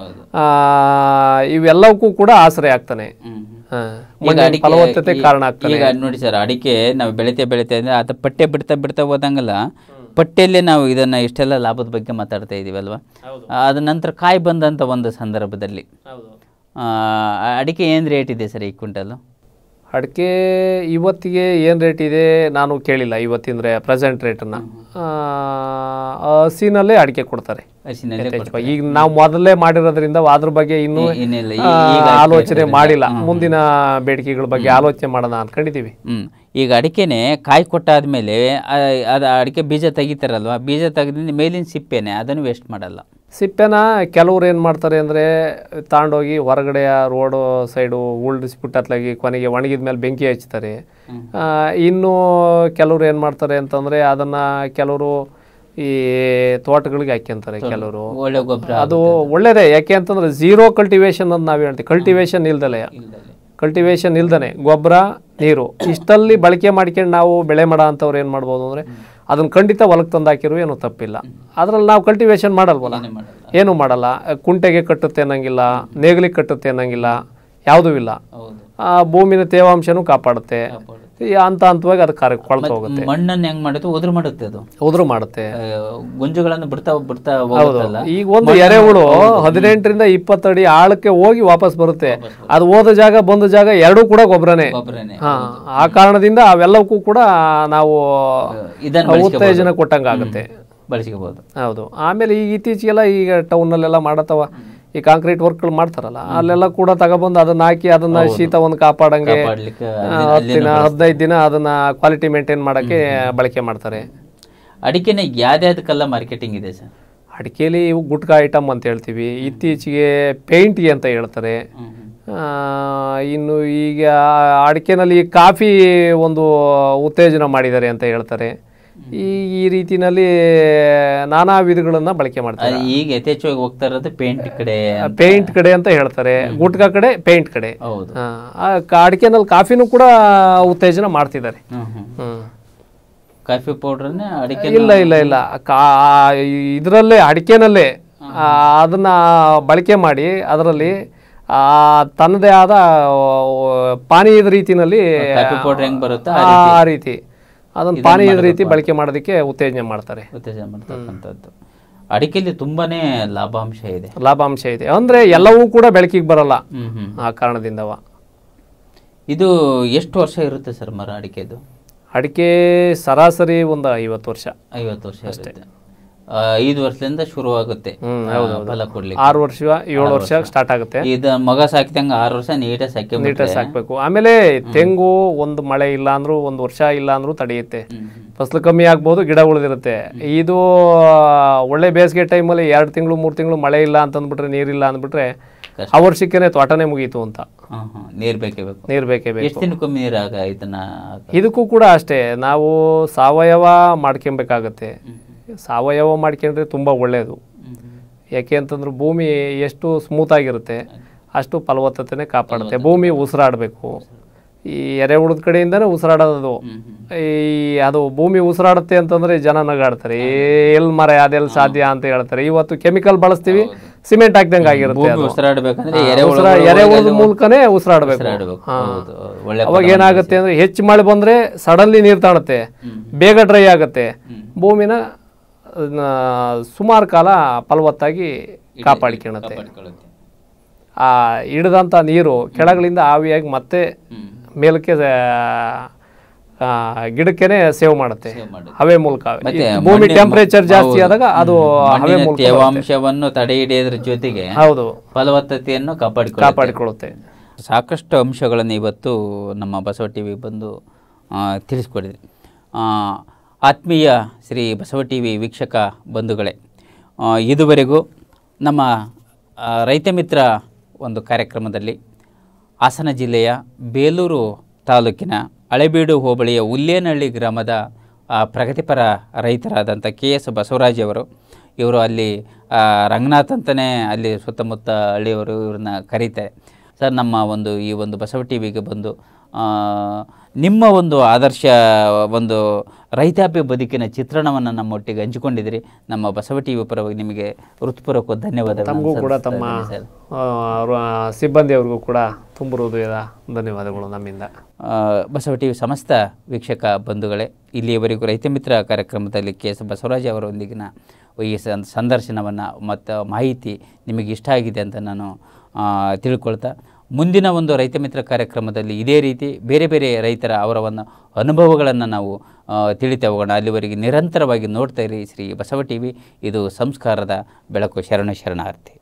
Speaker 2: ಇವೆಲ್ಲವಕ್ಕೂ ಕೂಡ ಆಸರೆ ಆಗ್ತಾನೆ, ಫಲವತ್ತತೆ ಕಾರಣ ಆಗ್ತದೆ.
Speaker 1: ಈಗ ನೋಡಿ ಸರ್, ಅಡಿಕೆ ನಾವು ಬೆಳಿತೆ ಬೆಳಿತೆ ಅಂದ್ರೆ ಅದ ಪಟ್ಟೆ ಬಿಡ್ತಾ ಬಿಡ್ತಾ ಹೋದಂಗಲ್ಲ, ಪಟ್ಟೆಯಲ್ಲೇ ನಾವು ಇದನ್ನ ಇಷ್ಟೆಲ್ಲ ಲಾಭದ ಬಗ್ಗೆ ಮಾತಾಡ್ತಾ ಇದೀವಲ್ವಾ. ಅದ ನಂತರ ಕಾಯಿ ಬಂದಂತ ಒಂದು ಸಂದರ್ಭದಲ್ಲಿ ಅಡಿಕೆ ಏನ್ ರೇಟ್ ಇದೆ ಸರ್ ಈ ಕ್ವಿಂಟಲ್?
Speaker 2: ಅಡಿಕೆ ಇವತ್ತಿಗೆ ಏನು ರೇಟ್ ಇದೆ ನಾನು ಕೇಳಿಲ್ಲ ಇವತ್ತಿನ ಪ್ರೆಸೆಂಟ್ ರೇಟನ್ನು. ಹಸಿನಲ್ಲೇ ಅಡಿಕೆ ಕೊಡ್ತಾರೆ ಈಗ. ನಾವು ಮೊದಲೇ ಮಾಡಿರೋದ್ರಿಂದ ಅದ್ರ ಬಗ್ಗೆ ಇನ್ನೂ ಆಲೋಚನೆ ಮಾಡಿಲ್ಲ. ಮುಂದಿನ ಬೇಡಿಕೆಗಳ ಬಗ್ಗೆ ಆಲೋಚನೆ ಮಾಡೋಣ ಅನ್ಕೊಂಡಿದೀವಿ.
Speaker 1: ಹ್ಮ್ ಈಗ ಅಡಿಕೆನೆ ಕಾಯಿ ಕೊಟ್ಟಾದ್ಮೇಲೆ ಅದ ಅಡಿಕೆ ಬೀಜ ತೆಗಿತಾರಲ್ವಾ, ಬೀಜ ತೆಗೆದ ಮೇಲಿನ ಸಿಪ್ಪೆನೆ ಅದನ್ನು ವೇಸ್ಟ್ ಮಾಡಲ್ಲ.
Speaker 2: ಸಿಪ್ಪೆನ ಕೆಲವ್ರು ಏನು ಮಾಡ್ತಾರೆ ಅಂದರೆ ತಗೊಂಡೋಗಿ ಹೊರಗಡೆ ರೋಡು ಸೈಡು ಉಳ್ಳಿಸ್ಬಿಟ್ಟು ಅತ್ಲಾಗಿ ಕೊನೆಗೆ ಒಣಗಿದ ಮೇಲೆ ಬೆಂಕಿ ಹಚ್ತಾರೆ. ಇನ್ನು ಕೆಲವ್ರು ಏನು ಮಾಡ್ತಾರೆ ಅಂತಂದರೆ ಅದನ್ನು ಕೆಲವರು ಈ ತೋಟಗಳಿಗೆ ಹಾಕ್ಯಂತಾರೆ ಕೆಲವರು.
Speaker 1: ಒಳ್ಳೆ ಗೊಬ್ಬರ
Speaker 2: ಅದು ಒಳ್ಳೇದೇ. ಯಾಕೆ ಅಂತಂದ್ರೆ ಝೀರೋ ಕಲ್ಟಿವೇಶನ್ ಅಂತ ನಾವು ಹೇಳ್ತೀವಿ. ಕಲ್ಟಿವೇಶನ್ ಇಲ್ದಲೆ ಕಲ್ಟಿವೇಶನ್ ಇಲ್ದೇ ಗೊಬ್ಬರ ನೀರು ಇಷ್ಟಲ್ಲಿ ಬಳಕೆ ಮಾಡ್ಕೊಂಡು ನಾವು ಬೆಳೆ ಮಾಡೋ ಅಂಥವ್ರು ಏನು ಮಾಡ್ಬೋದು ಅಂದರೆ ಅದನ್ನು ಖಂಡಿತ ಹೊಲಕ್ಕೆ ತಂದು ಹಾಕಿರೋ ಏನೂ ತಪ್ಪಿಲ್ಲ. ಅದರಲ್ಲಿ ನಾವು ಕಲ್ಟಿವೇಶನ್ ಮಾಡಲ್ವಲ್ಲ, ಏನೂ ಮಾಡಲ್ಲ. ಕುಂಟೆಗೆ ಕಟ್ಟುತ್ತೆ ಅನ್ನಂಗಿಲ್ಲ, ನೇಗಿಲಿಗೆ ಕಟ್ಟುತ್ತೆ ಅನ್ನಂಗಿಲ್ಲ, ಯಾವುದೂ ಇಲ್ಲ. ಭೂಮಿನ ತೇವಾಂಶನೂ ಕಾಪಾಡುತ್ತೆ. ಹಂತ ಹಂತವಾಗಿ ಅದು ಕಾರ್ಯ ಕೊಳ್ತಾ ಹೋಗುತ್ತೆ.
Speaker 1: ಮಣ್ಣನ್ನು ಹೆಂಗ್ ಮಾಡುತ್ತೆ, ಉದುರು ಮಾಡುತ್ತೆ. ಅದು
Speaker 2: ಉದುರು ಮಾಡುತ್ತೆ,
Speaker 1: ಗುಂಜುಗಳನ್ನು ಬಿಡ್ತಾ ಬಿಡ್ತಾ.
Speaker 2: ಈಗ ಒಂದು ಎರೆಹುಳು ಹದಿನೆಂಟರಿಂದ ಇಪ್ಪತ್ತು ಅಡಿ ಆಳಕ್ಕೆ ಹೋಗಿ ವಾಪಸ್ ಬರುತ್ತೆ. ಅದು ಹೋದ ಜಾಗ ಬಂದ ಜಾಗ ಎರಡೂ ಕೂಡ ಗೊಬ್ಬರನೇ. ಹಾ, ಆ ಕಾರಣದಿಂದ ಅವೆಲ್ಲವಕ್ಕೂ ಕೂಡ ನಾವು ಉತ್ತೇಜನ ಕೊಟ್ಟಂಗಾಗುತ್ತೆ,
Speaker 1: ಬಳಸ್ಕೋಬಹುದು.
Speaker 2: ಹೌದು. ಆಮೇಲೆ ಈಗ ಇತ್ತೀಚೆಗೆಲ್ಲ ಈಗ ಟೌನ್ನಲ್ಲೆಲ್ಲ ಮಾಡತ್ತವ ಈ ಕಾಂಕ್ರೀಟ್ ವರ್ಕ್ಗಳು ಮಾಡ್ತಾರಲ್ಲ, ಅಲ್ಲೆಲ್ಲ ಕೂಡ ತಗೊಬಂದು ಅದನ್ನ ಹಾಕಿ ಅದನ್ನ ಶೀತವನ್ನು ಕಾಪಾಡಂಗೆ ಹತ್ತು ದಿನ ಹದಿನೈದು ದಿನ ಅದನ್ನ ಕ್ವಾಲಿಟಿ ಮೇಂಟೈನ್ ಮಾಡಕ್ಕೆ ಬಳಕೆ ಮಾಡ್ತಾರೆ.
Speaker 1: ಅಡಿಕೆನ ಯಾವ್ದಾದಕ್ಕೆಲ್ಲ ಮಾರ್ಕೆಟಿಂಗ್ ಇದೆ ಸರ್?
Speaker 2: ಅಡಿಕೆಲಿ ಇವು ಗುಟ್ಕಾ ಐಟಮ್ ಅಂತ ಹೇಳ್ತೀವಿ, ಇತ್ತೀಚೆಗೆ ಪೇಂಟ್ಗೆ ಅಂತ ಹೇಳ್ತಾರೆ. ಇನ್ನು ಈಗ ಅಡಿಕೆನಲ್ಲಿ ಕಾಫಿ ಒಂದು ಉತ್ತೇಜನ ಮಾಡಿದ್ದಾರೆ ಅಂತ ಹೇಳ್ತಾರೆ. ಈ ಈ ರೀತಿನಲ್ಲಿ ನಾನಾ ವಿಧಗಳನ್ನ ಬಳಕೆ ಮಾಡ್ತಾರೆ.
Speaker 1: ಈಗ ಯಥೇಚ್ಛವಾಗಿ ಹೋಗ್ತಾ ಇರೋದು ಪೇಂಟ್ ಕಡೆ,
Speaker 2: ಪೇಂಟ್ ಕಡೆ ಅಂತ ಹೇಳ್ತಾರೆ. ಗುಟ್ಕಾ ಕಡೆ, ಪೇಂಟ್ ಕಡೆ. ಅಡಿಕೆನಲ್ಲಿ ಕಾಫಿನೂ ಕೂಡ ಉತ್ತೇಜನ ಮಾಡ್ತಿದ್ದಾರೆ.
Speaker 1: ಕಾಫಿ ಪೌಡರ್ನೇ ಅಡಿಕೆ?
Speaker 2: ಇಲ್ಲ ಇಲ್ಲ ಇಲ್ಲ ಇದರಲ್ಲೇ ಅಡಿಕೆನಲ್ಲೇ ಅದನ್ನ ಬಳಕೆ ಮಾಡಿ ಅದರಲ್ಲಿ ತನ್ನದೇ ಆದ ಪಾನೀಯದ ರೀತಿನಲ್ಲಿ
Speaker 1: ಕಾಫಿ ಪೌಡರ್ ಹೆಂಗ್ ಬರುತ್ತೆ
Speaker 2: ಆ ರೀತಿ ಅದನ್ನು ಪಾನೀಯದ ರೀತಿ ಬಳಕೆ ಮಾಡೋದಕ್ಕೆ ಉತ್ತೇಜನ ಮಾಡ್ತಾರೆ.
Speaker 1: ಉತ್ತೇಜನ ಮಾಡ್ತಕ್ಕಂಥದ್ದು. ಅಡಿಕೆಯಲ್ಲಿ ತುಂಬಾನೇ ಲಾಭಾಂಶ ಇದೆ.
Speaker 2: ಲಾಭಾಂಶ ಇದೆ ಅಂದರೆ ಎಲ್ಲವೂ ಕೂಡ ಬೆಳಕಿಗೆ ಬರಲ್ಲ ಆ ಕಾರಣದಿಂದವ.
Speaker 1: ಇದು ಎಷ್ಟು ವರ್ಷ ಇರುತ್ತೆ ಸರ್ ಮರ ಅಡಿಕೆದು?
Speaker 2: ಅಡಿಕೆ ಸರಾಸರಿ ಒಂದು ಐವತ್ತು ವರ್ಷ
Speaker 1: ಐವತ್ತು ವರ್ಷ ಅಷ್ಟೇ. ಐದು ವರ್ಷದಿಂದ ಶುರುವಾಗುತ್ತೆ ಫಲ ಕೊಡ್ಲಿಕ್ಕೆ.
Speaker 2: ಆರು ವರ್ಷ ಏಳು ವರ್ಷ ಸ್ಟಾರ್ಟ್ ಆಗುತ್ತೆ.
Speaker 1: ಇದು ಮಗ ಸಾಕಿದಂಗೆ ಆರು ವರ್ಷ ನೀಟಾಗಿ ಸಾಕಿ
Speaker 2: ನೀಟಾಗಿ ಸಾಕ್ಬೇಕು. ಆಮೇಲೆ ತೆಂಗು ಒಂದು ಮಳೆ ಇಲ್ಲ ಅಂದ್ರೂ ಒಂದು ವರ್ಷ ಇಲ್ಲ ಅಂದ್ರೂ ತಡೆಯುತ್ತೆ. ಫಸಲು ಕಮ್ಮಿ ಆಗ್ಬೋದು, ಗಿಡ ಉಳಿದಿರುತ್ತೆ. ಇದು ಒಳ್ಳೆ ಬೇಸಿಗೆ ಟೈಮಲ್ಲಿ ಎರಡು ತಿಂಗಳು ಮೂರು ತಿಂಗಳು ಮಳೆ ಇಲ್ಲ ಅಂತಂದ್ಬಿಟ್ರೆ, ನೀರಿಲ್ಲ ಅಂದ್ಬಿಟ್ರೆ ಆ ವರ್ಷಕ್ಕೇನೆ ತೋಟನೇ ಮುಗೀತು ಅಂತ.
Speaker 1: ನೀರು ಬೇಕೇ ಬೇಕು.
Speaker 2: ನೀರು ಬೇಕೇ ಬೇಕು.
Speaker 1: ಎಷ್ಟು ದಿನಕ್ಕೊಮ್ಮೆ ನೀರಾಗ ಇದನ್ನ?
Speaker 2: ಇದಕ್ಕೂ ಕೂಡ ಅಷ್ಟೇ, ನಾವು ಸಾವಯವ ಮಾಡ್ಕೊಬೇಕಾಗತ್ತೆ. ಸಾವಯವ ಮಾಡ್ಕೊಂಡ್ರೆ ತುಂಬ ಒಳ್ಳೆಯದು. ಯಾಕೆ ಅಂತಂದ್ರೆ ಭೂಮಿ ಎಷ್ಟು ಸ್ಮೂತಾಗಿರುತ್ತೆ ಅಷ್ಟು ಫಲವತ್ತತೆನೇ ಕಾಪಾಡುತ್ತೆ. ಭೂಮಿ ಉಸಿರಾಡಬೇಕು. ಈ ಎರೆಹುಳದ ಕಡೆಯಿಂದನೇ ಉಸಿರಾಡೋದು. ಈ ಅದು ಭೂಮಿ ಉಸಿರಾಡುತ್ತೆ ಅಂತಂದರೆ ಜನ ನಗಾಡ್ತಾರೆ, ಎಲ್ಲಿ ಮರ ಅದೆಲ್ಲಿ ಸಾಧ್ಯ ಅಂತ ಹೇಳ್ತಾರೆ. ಇವತ್ತು ಕೆಮಿಕಲ್ ಬಳಸ್ತೀವಿ, ಸಿಮೆಂಟ್ ಹಾಕ್ದಂಗೆ ಆಗಿರುತ್ತೆ. ಎರೆಹುಳದ ಮೂಲಕನೇ ಉಸಿರಾಡಬೇಕು. ಅವಾಗ ಏನಾಗುತ್ತೆ ಅಂದರೆ ಹೆಚ್ಚು ಮಳೆ ಬಂದರೆ ಸಡನ್ಲಿ ನೀರು ತಾಣುತ್ತೆ, ಬೇಗ ಡ್ರೈ ಆಗುತ್ತೆ. ಭೂಮಿನ ಸುಮಾರು ಕಾಲ ಫಲವತ್ತಾಗಿ ಕಾಪಾಡಿಕೊಳ್ಳುತ್ತೆ. ಆ ಹಿಡಿದಂಥ ನೀರು ಕೆಳಗಳಿಂದ ಆವಿಯಾಗಿ ಮತ್ತೆ ಮೇಲಕ್ಕೆ ಗಿಡಕ್ಕೇನೆ ಸೇವ್ ಮಾಡುತ್ತೆ ಹವೆ ಮೂಲಕ. ಭೂಮಿ ಟೆಂಪರೇಚರ್ ಜಾಸ್ತಿ ಆದಾಗ ಅದು ಹವೆ ಮೂಲಕ
Speaker 1: ತೇವಾಂಶವನ್ನು ತಡೆ ಹಿಡಿಯೋದ್ರ ಜೊತೆಗೆ
Speaker 2: ಹೌದು
Speaker 1: ಫಲವತ್ತತೆಯನ್ನು ಕಾಪಾಡಿಕೊಳ್ಳುತ್ತೆ
Speaker 2: ಕಾಪಾಡಿಕೊಳ್ಳುತ್ತೆ
Speaker 1: ಸಾಕಷ್ಟು ಅಂಶಗಳನ್ನು ಇವತ್ತು ನಮ್ಮ ಬಸವ ಟಿವಿ ಬಂದು ತಿಳಿಸ್ಕೊಡಿದ್ರಿ. ಆತ್ಮೀಯ ಶ್ರೀ ಬಸವ ಟಿವಿ ವೀಕ್ಷಕ ಬಂಧುಗಳೇ, ಇದುವರೆಗೂ ನಮ್ಮ ರೈತ ಮಿತ್ರ ಒಂದು ಕಾರ್ಯಕ್ರಮದಲ್ಲಿ ಹಾಸನ ಜಿಲ್ಲೆಯ ಬೇಲೂರು ತಾಲೂಕಿನ ಹಳೇಬೀಡು ಹೋಬಳಿಯ ಉಲ್ಲೇನಹಳ್ಳಿ ಗ್ರಾಮದ ಪ್ರಗತಿಪರ ರೈತರಾದಂಥ ಕೆ ಎಸ್ ಬಸವರಾಜ್ ಅವರು, ಇವರು ಅಲ್ಲಿ ರಂಗನಾಥ್ ಅಂತಲೇ ಅಲ್ಲಿ ಸುತ್ತಮುತ್ತ ಹಳ್ಳಿಯವರು ಇವ್ರನ್ನ ಕರೀತಾರೆ. ಸರ್, ನಮ್ಮ ಒಂದು ಈ ಒಂದು ಬಸವ ಟಿ ವಿಗೆ ಬಂದು ನಿಮ್ಮ ಒಂದು ಆದರ್ಶ ಒಂದು ರೈತಾಪಿ ಬದುಕಿನ ಚಿತ್ರಣವನ್ನು ನಮ್ಮೊಟ್ಟಿಗೆ ಹಂಚಿಕೊಂಡಿದ್ದೀರಿ. ನಮ್ಮ ಬಸವ ಟಿ ವಿ ಪರವಾಗಿ ನಿಮಗೆ ಹೃತ್ಪೂರ್ವಕ ಧನ್ಯವಾದ.
Speaker 2: ತಮಗೂ ಕೂಡ ತಮ್ಮ ಸಿಬ್ಬಂದಿಯವ್ರಿಗೂ ಕೂಡ ತುಂಬ ಹೃದಯದ ಧನ್ಯವಾದಗಳು ನಮ್ಮಿಂದ.
Speaker 1: ಬಸವ ಟಿ ವಿ ಸಮಸ್ತ ವೀಕ್ಷಕ ಬಂಧುಗಳೇ, ಇಲ್ಲಿಯವರೆಗೂ ರೈತ ಮಿತ್ರ ಕಾರ್ಯಕ್ರಮದಲ್ಲಿ ಕೆ ಎಸ್ ಬಸವರಾಜ್ ಅವರೊಂದಿಗಿನ ಈ ಸಂದರ್ಶನವನ್ನು ಮತ್ತು ಮಾಹಿತಿ ನಿಮಗೆ ಇಷ್ಟ ಆಗಿದೆ ಅಂತ ನಾನು ತಿಳ್ಕೊಳ್ತಾ, ಮುಂದಿನ ಒಂದು ರೈತ ಮಿತ್ರ ಕಾರ್ಯಕ್ರಮದಲ್ಲಿ ಇದೇ ರೀತಿ ಬೇರೆ ಬೇರೆ ರೈತರ ಅವರ ಒಂದು ಅನುಭವಗಳನ್ನು ನಾವು ತಿಳಿತಾ ಹೋಗೋಣ. ಅಲ್ಲಿವರೆಗೆ ನಿರಂತರವಾಗಿ ನೋಡ್ತಾ ಇರಿ ಶ್ರೀ ಬಸವ ಟಿ ವಿ. ಇದು ಸಂಸ್ಕಾರದ ಬೆಳಕು. ಶರಣ ಶರಣಾರ್ಥಿ.